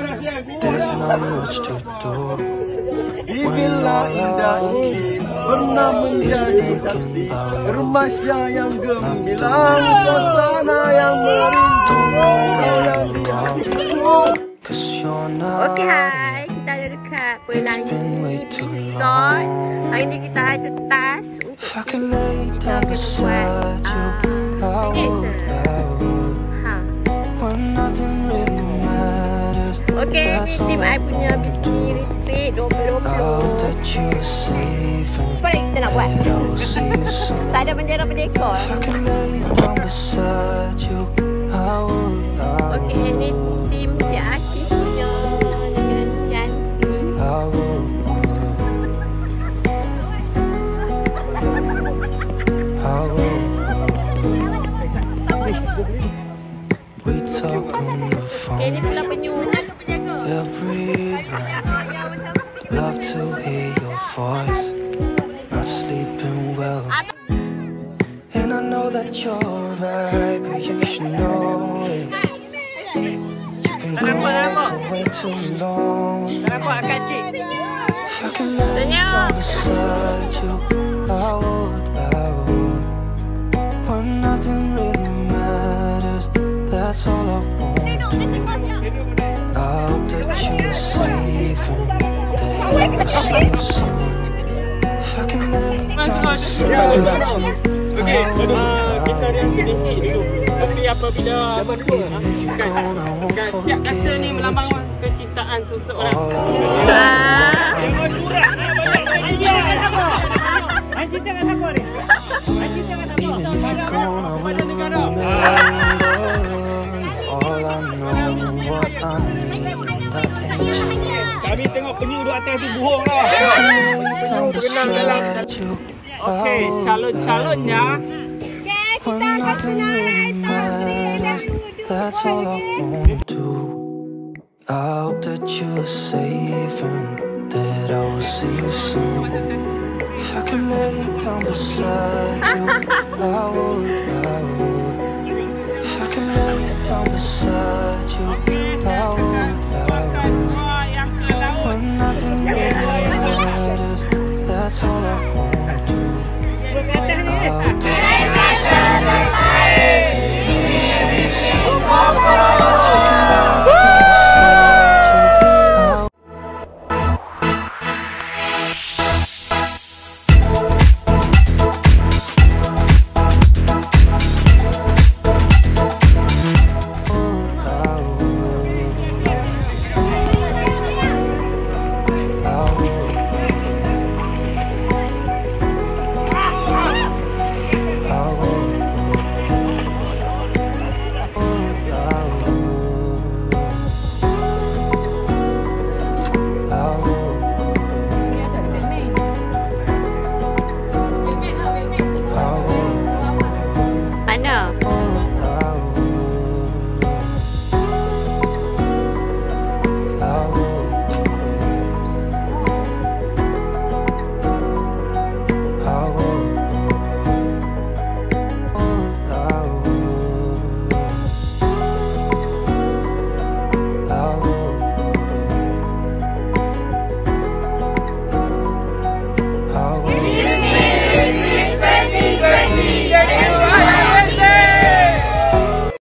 There's not much to do when all I can is thinking about you. Cause you're not Okay, hai. Kita ada dekat Pelangi Resort. Hari ni kita ada task untuk kita kena buat okay, ni tim I punya Bismiretreat 2020. Apa yang kita nak buat? Tak ada penjara-penjekor. Okay, ni tim Cik Akif punya nyanyian ni. Okay, ni pula penyunya ke penjaga? Every night, love to hear your voice. Not sleeping well, and I know that you're right, but you should know it. You've been gone for way too long. If I could lay down beside you, I would. When nothing really matters, that's all I want. I hope that you're safe and that I'll see you soon. If I can lay down beside you, okay, kita ada sedikit dulu. Tapi apabila siap kata ni melambang kecintaan seseorang. Tengok surat ni Haji jangan apa? Haji jangan apa ni? Haji jangan apa? Pada negara. Kami tengok penyu duduk atas tu buhong lah. Penyu berenang dalam. Okey, calon-calonnya. when nothing really matters, that's all I wanna do. I hope that you're safe and that I will see you soon. If I could lay down beside you, I would. If I could lay down beside you,